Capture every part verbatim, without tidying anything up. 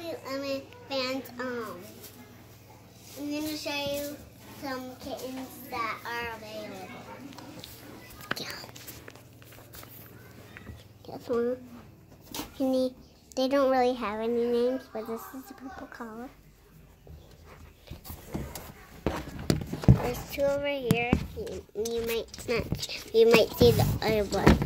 you, I mean, fans, um, I'm going to show you some kittens that are available. Yeah. This one. Can you, they don't really have any names, but this is the purple collar. There's two over here. You, you might snatch. You might see the other one.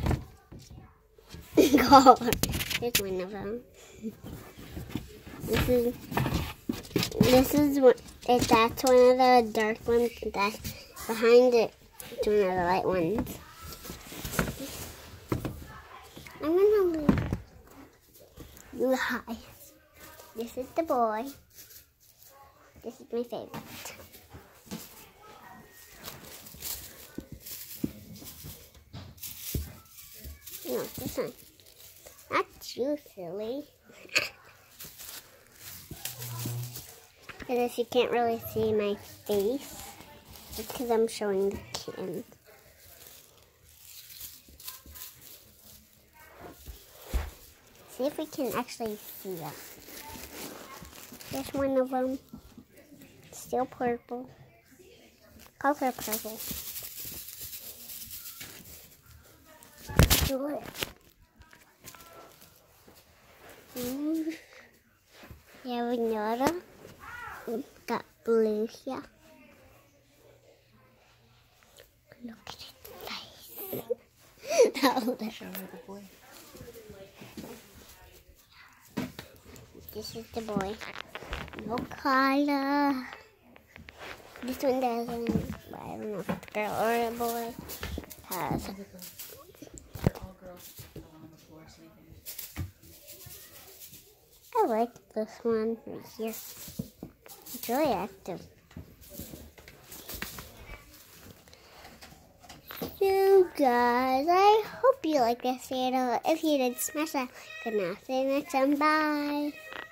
Collar. Here's one of them. This is. This is what. If that's one of the dark ones, that's behind it. It's one of the light ones. I'm gonna leave you high. This is the boy. This is my favorite. No, this one. Not you, silly. Because you can't really see my face. It's because I'm showing the kitten. See if we can actually see them. There's one of them. Still purple. Color purple. Do it. Mm. You have another. Got blue here. Look at his face. That was show me the boy. This is the boy. No color. This one doesn't. I don't know if it's a girl or a boy. Has. They're all girls. The one on the floor sleeping. I like this one right here. It's really active. So guys, I hope you like this video. If you did, smash that good night. See you next time. Bye.